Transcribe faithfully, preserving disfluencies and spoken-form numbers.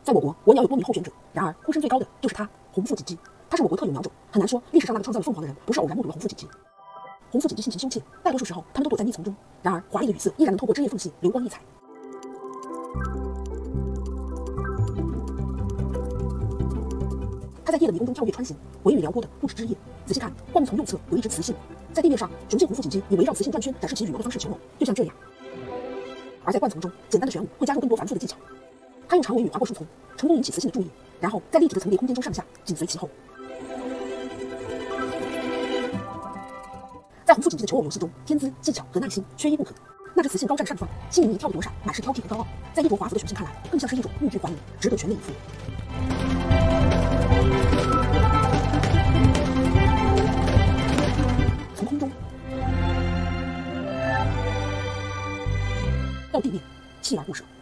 在我国，鸵鸟有多名候选者，然而呼声最高的就是它——红腹锦鸡。它是我国特有鸟种，很难说历史上那个创造了凤凰的人不是偶然目睹了红腹锦鸡。红腹锦鸡性情凶怯，大多数时候它们都躲在密丛中，然而华丽的羽色依然能透过枝叶缝隙流光溢彩。它在叶的迷宫中跳跃穿行，微雨撩拨的不止枝叶。仔细看，灌木丛右侧有一只雌性，在地面上，雄性红腹锦鸡以围绕雌性转圈展示其羽毛的方式求偶，就像这样。而在灌丛中，简单的选舞会加入更多繁复的技巧。它用长尾羽划过树丛，成功引起雌性的注意，然后在立体的层叠空间中上下紧随其后。在红腹锦鸡的求偶游戏中，天资、技巧和耐心缺一不可。那只雌性高占上风，轻盈盈跳得躲闪，满是挑剔和高傲。在衣着华服的雄性看来，更像是一种欲拒还迎，值得全力以赴。从空中到地面，锲而不舍。